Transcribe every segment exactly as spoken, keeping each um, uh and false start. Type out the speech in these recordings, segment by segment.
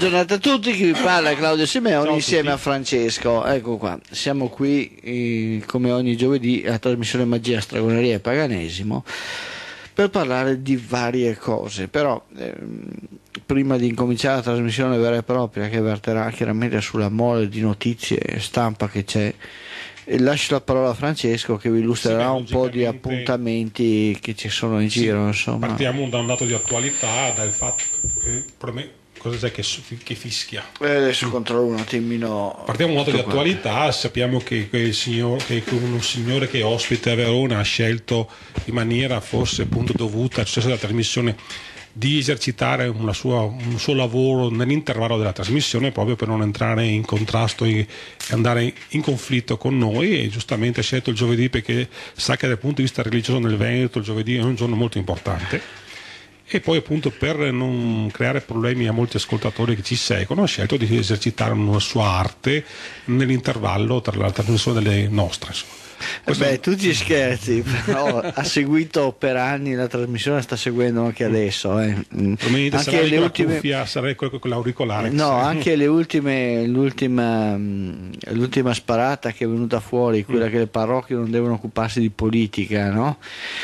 giornata a tutti, chi vi parla è Claudio Simeoni. Ciao a insieme tutti. a Francesco. Ecco qua, siamo qui eh, come ogni giovedì alla trasmissione Magia, Stregoneria e Paganesimo per parlare di varie cose, però ehm, prima di incominciare la trasmissione vera e propria, che verterà chiaramente sulla mole di notizie e stampa che c'è, e lascio la parola a Francesco che vi illustrerà Sì, un po' di logicamente- appuntamenti che ci sono in Sì, giro, insomma. Partiamo da un dato di attualità, dal fatto che per me cosa c'è che, che fischia. Eh, adesso controllo un attimino. Partiamo da un dato di tutto qua. attualità, sappiamo che, che, il signor, che un signore che è ospite a Verona ha scelto in maniera forse appunto dovuta al successo della trasmissione di esercitare una sua, un suo lavoro nell'intervallo della trasmissione proprio per non entrare in contrasto e andare in conflitto con noi, e giustamente ha scelto il giovedì perché sa che dal punto di vista religioso nel Veneto il giovedì è un giorno molto importante, e poi appunto per non creare problemi a molti ascoltatori che ci seguono ha scelto di esercitare una sua arte nell'intervallo tra la trasmissione delle nostre, insomma. Questo- Beh, tu ci scherzi, però ha seguito per anni la trasmissione, sta seguendo anche adesso. Eh. Mm. probabilmente sarà Anche lì le con la ultime, cuffia, sarà con con l'auricolare. no, anche le ultime, l'ultima, mm, l'ultima sparata che è venuta fuori, quella che le parrocchie non devono occuparsi di politica, no?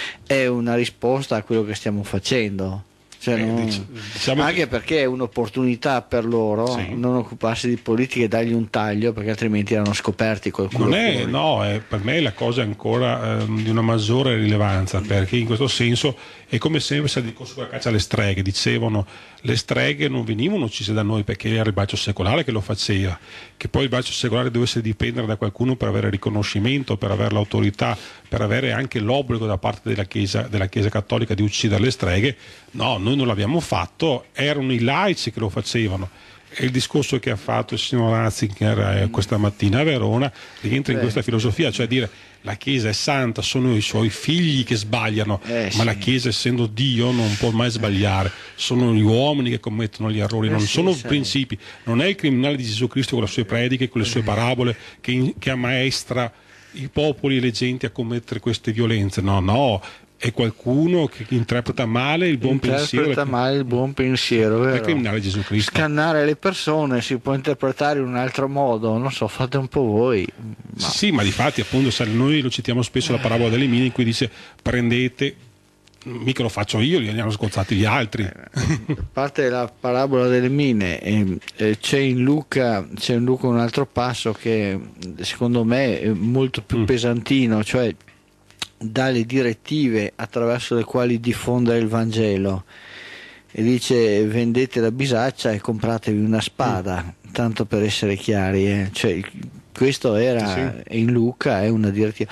È una risposta a quello che stiamo facendo. Cioè, Eh, non- dic- diciamo anche che- perché è un'opportunità per loro Sì. non occuparsi di politica e dargli un taglio, perché altrimenti erano scoperti col culo Non è, fuori. no, è, per me la cosa è ancora ehm, di una maggiore rilevanza, perché in questo senso è come sempre se discorso sulla caccia alle streghe, dicevano le streghe non venivano uccise da noi perché era il braccio secolare che lo faceva, che poi il braccio secolare dovesse dipendere da qualcuno per avere riconoscimento, per avere l'autorità, per avere anche l'obbligo da parte della Chiesa, della Chiesa Cattolica di uccidere le streghe. No, noi non l'abbiamo fatto, erano i laici che lo facevano. E il discorso che ha fatto il signor Ratzinger eh, questa mattina a Verona rientra in Beh. questa filosofia, cioè dire la Chiesa è santa, sono i suoi figli che sbagliano, Eh, ma sì. la Chiesa, essendo Dio, non può mai sbagliare, sono gli uomini che commettono gli errori, Eh, non sì, sono sì. principi, non è il criminale di Gesù Cristo con le sue prediche, con le sue parabole che, in- che ammaestra i popoli e le genti a commettere queste violenze, no, no, è qualcuno che interpreta male il buon pensiero Interpreta del, male il buon pensiero, del vero? criminale Gesù Cristo. Scannare le persone si può interpretare in un altro modo, non so, fate un po' voi. Ma Sì, sì, ma di fatti appunto sai, noi lo citiamo spesso la parabola delle mine in cui dice prendete, mica lo faccio io, li hanno sgozzati gli altri. a parte la parabola delle mine, eh, eh, c'è in Luca c'è in Luca un altro passo che secondo me è molto più Mm. pesantino, cioè dà le direttive attraverso le quali diffondere il Vangelo, e dice vendete la bisaccia e compratevi una spada, tanto per essere chiari, eh. Cioè, questo era in Luca, è una direttiva.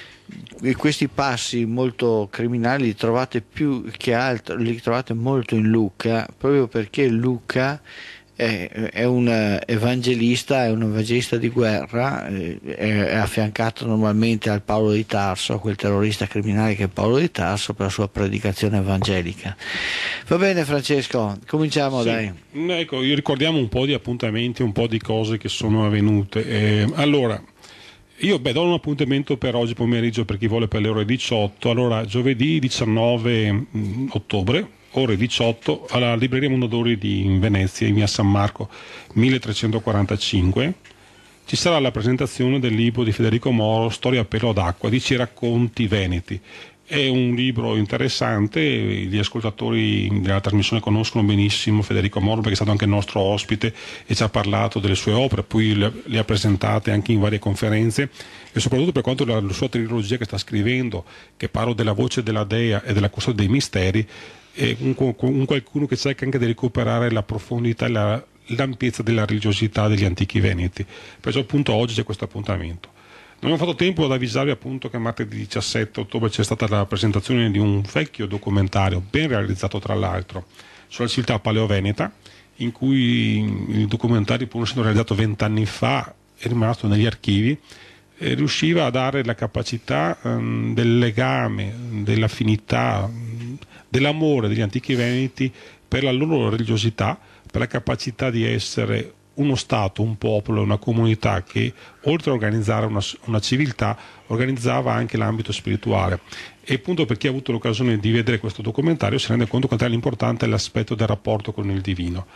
E questi passi molto criminali li trovate più che altro, li trovate molto in Luca, proprio perché Luca è, è un evangelista, è un evangelista di guerra, eh, è, è affiancato normalmente al Paolo di Tarso, a quel terrorista criminale che è Paolo di Tarso, per la sua predicazione evangelica. Va bene Francesco, cominciamo. Sì. Dai. Ecco, ricordiamo un po' di appuntamenti, un po' di cose che sono avvenute. Eh, allora, io beh, do un appuntamento per oggi pomeriggio per chi vuole per le ore diciotto. Allora, giovedì diciannove mm, ottobre, ore diciotto, alla Libreria Mondadori di in Venezia, in via San Marco milletrecentoquarantacinque, ci sarà la presentazione del libro di Federico Moro, Storia a pelo d'acqua, dieci racconti veneti. È un libro interessante, gli ascoltatori della trasmissione conoscono benissimo Federico Moro perché è stato anche il nostro ospite e ci ha parlato delle sue opere, poi le, le ha presentate anche in varie conferenze, e soprattutto per quanto riguarda la sua trilogia che sta scrivendo, che parla della voce della Dea e della custodia dei misteri, è un, un qualcuno che cerca anche di recuperare la profondità e la, l'ampiezza della religiosità degli antichi veneti. Perciò appunto oggi c'è questo appuntamento. Non abbiamo fatto tempo ad avvisarvi appunto che martedì diciassette ottobre c'è stata la presentazione di un vecchio documentario, ben realizzato tra l'altro, sulla civiltà paleoveneta, in cui il documentario, pur essendo realizzato vent'anni fa, è rimasto negli archivi, e riusciva a dare la capacità um, del legame, dell'affinità, um, dell'amore degli antichi veneti per la loro religiosità, per la capacità di essere uno Stato, un popolo, una comunità che oltre a organizzare una, una civiltà organizzava anche l'ambito spirituale. E appunto per chi ha avuto l'occasione di vedere questo documentario si rende conto quanto è l'importante l'aspetto del rapporto con il divino.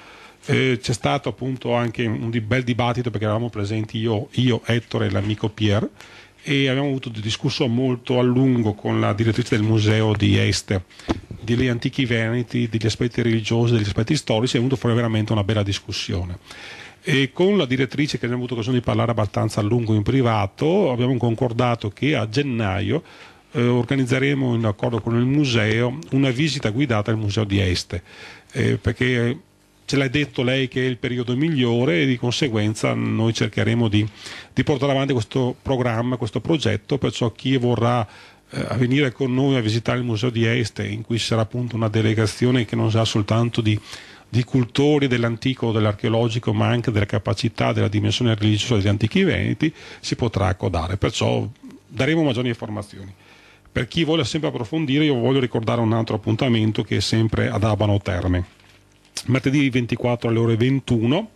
Eh, c'è stato appunto anche un di- bel dibattito, perché eravamo presenti io, io Ettore e l'amico Pier, e abbiamo avuto un discorso molto a lungo con la direttrice del museo di Este, degli antichi veneti, degli aspetti religiosi, degli aspetti storici. È venuto fuori veramente una bella discussione. E con la direttrice, che abbiamo avuto occasione di parlare abbastanza a lungo in privato, abbiamo concordato che a gennaio eh, organizzeremo, in accordo con il museo, una visita guidata al museo di Este, eh, perché ce l'ha detto lei che è il periodo migliore, e di conseguenza noi cercheremo di, di portare avanti questo programma, questo progetto. Perciò chi vorrà eh, venire con noi a visitare il museo di Este, in cui sarà appunto una delegazione che non sarà soltanto di, di cultori dell'antico, dell'archeologico, ma anche della capacità, della dimensione religiosa degli antichi veneti, si potrà accodare. Perciò daremo maggiori informazioni. Per chi vuole sempre approfondire, io voglio ricordare un altro appuntamento che è sempre ad Abano Terme. Martedì ventiquattro alle ore ventuno,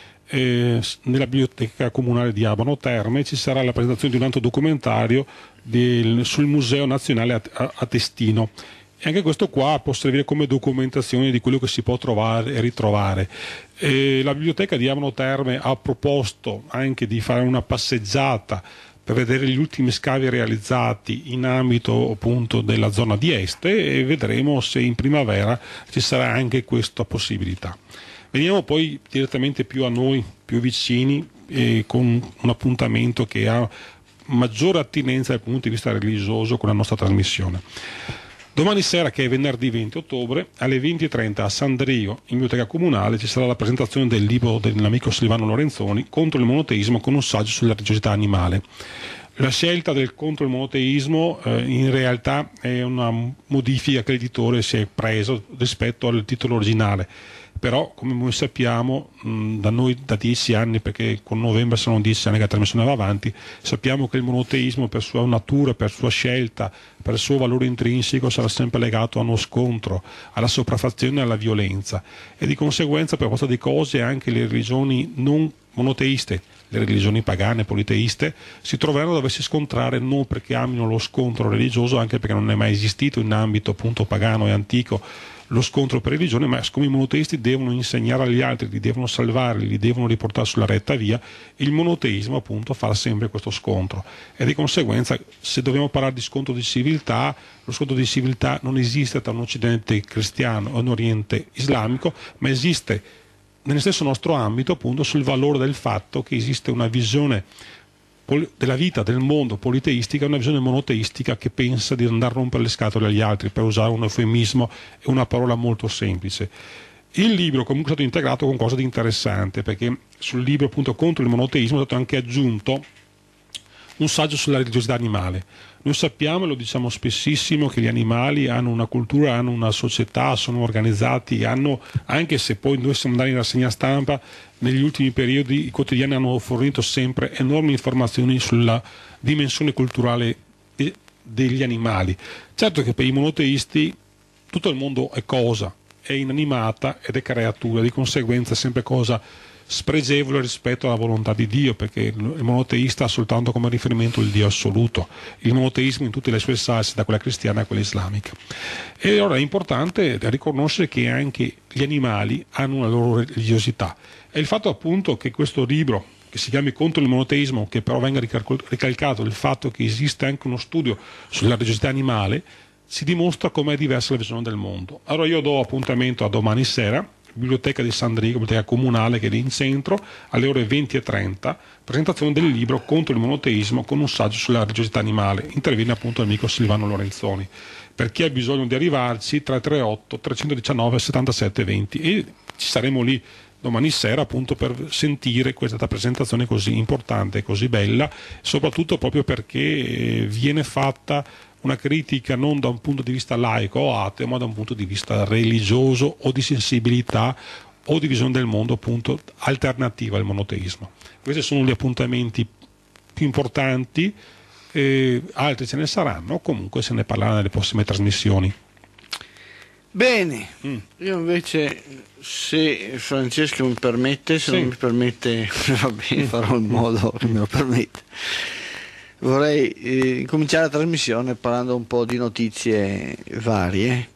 eh, nella biblioteca comunale di Abano Terme ci sarà la presentazione di un altro documentario del, sul Museo Nazionale a, a, a Testino, e anche questo qua può servire come documentazione di quello che si può trovare e ritrovare. Eh, la biblioteca di Abano Terme ha proposto anche di fare una passeggiata per vedere gli ultimi scavi realizzati in ambito appunto della zona di Este, e vedremo se in primavera ci sarà anche questa possibilità. Veniamo poi direttamente più a noi, più vicini, eh, con un appuntamento che ha maggiore attinenza dal punto di vista religioso con la nostra trasmissione. Domani sera, che è venerdì venti ottobre, alle venti e trenta a San Drigo, in biblioteca comunale, ci sarà la presentazione del libro dell'amico Silvano Lorenzoni, Contro il monoteismo, con un saggio sulla religiosità animale. La scelta del contro il monoteismo eh, in realtà è una modifica che l'editore si è preso rispetto al titolo originale, però come noi sappiamo, mh, da noi da dieci anni, perché con novembre sono dieci anni che la trasmissione va avanti, sappiamo che il monoteismo, per sua natura, per sua scelta, per il suo valore intrinseco, sarà sempre legato a uno scontro, alla sopraffazione e alla violenza, e di conseguenza, per forza di cose, anche le religioni non monoteiste, le religioni pagane, politeiste, si troveranno a doversi scontrare, non perché amino lo scontro religioso, anche perché non è mai esistito in ambito appunto pagano e antico lo scontro per religione, ma siccome i monoteisti devono insegnare agli altri, li devono salvare, li devono riportare sulla retta via, il monoteismo appunto fa sempre questo scontro, e di conseguenza, se dobbiamo parlare di scontro di civiltà, lo scontro di civiltà non esiste tra un occidente cristiano e un oriente islamico, ma esiste nello stesso nostro ambito appunto sul valore del fatto che esiste una visione della vita, del mondo politeistica, una visione monoteistica che pensa di andare a rompere le scatole agli altri, per usare un eufemismo e una parola molto semplice. Il libro comunque è stato integrato con qualcosa di interessante, perché sul libro appunto Contro il monoteismo è stato anche aggiunto un saggio sulla religiosità animale. Noi sappiamo, e lo diciamo spessissimo, che gli animali hanno una cultura, hanno una società, sono organizzati, hanno, anche se poi noi siamo andati in rassegna stampa, negli ultimi periodi i quotidiani hanno fornito sempre enormi informazioni sulla dimensione culturale degli animali. Certo che per i monoteisti tutto il mondo è cosa, è inanimata ed è creatura, di conseguenza è sempre cosa spregevole rispetto alla volontà di Dio, perché il monoteista ha soltanto come riferimento il Dio assoluto, il monoteismo in tutte le sue salse, da quella cristiana a quella islamica. E allora è importante riconoscere che anche gli animali hanno una loro religiosità, e il fatto appunto che questo libro, che si chiami Contro il monoteismo, che però venga ricalcato il fatto che esiste anche uno studio sulla religiosità animale, si dimostra com'è diversa la visione del mondo. Allora io do appuntamento a domani sera, biblioteca di San Drigo, biblioteca comunale che è lì in centro, alle ore venti e trenta, presentazione del libro Contro il monoteismo, con un saggio sulla religiosità animale. Interviene appunto l'amico Silvano Lorenzoni. Per chi ha bisogno di arrivarci, tre tre otto tre uno nove settantasette venti, e ci saremo lì domani sera appunto per sentire questa presentazione così importante e così bella, soprattutto proprio perché viene fatta una critica non da un punto di vista laico o ateo, ma da un punto di vista religioso o di sensibilità o di visione del mondo appunto alternativa al monoteismo. Questi sono gli appuntamenti più importanti, eh, altri ce ne saranno, comunque se ne parlerà nelle prossime trasmissioni. Bene, mm. io invece, se Francesco mi permette, se sì. non mi permette va bene, farò in modo che me lo permetta. Vorrei eh, cominciare la trasmissione parlando un po' di notizie varie.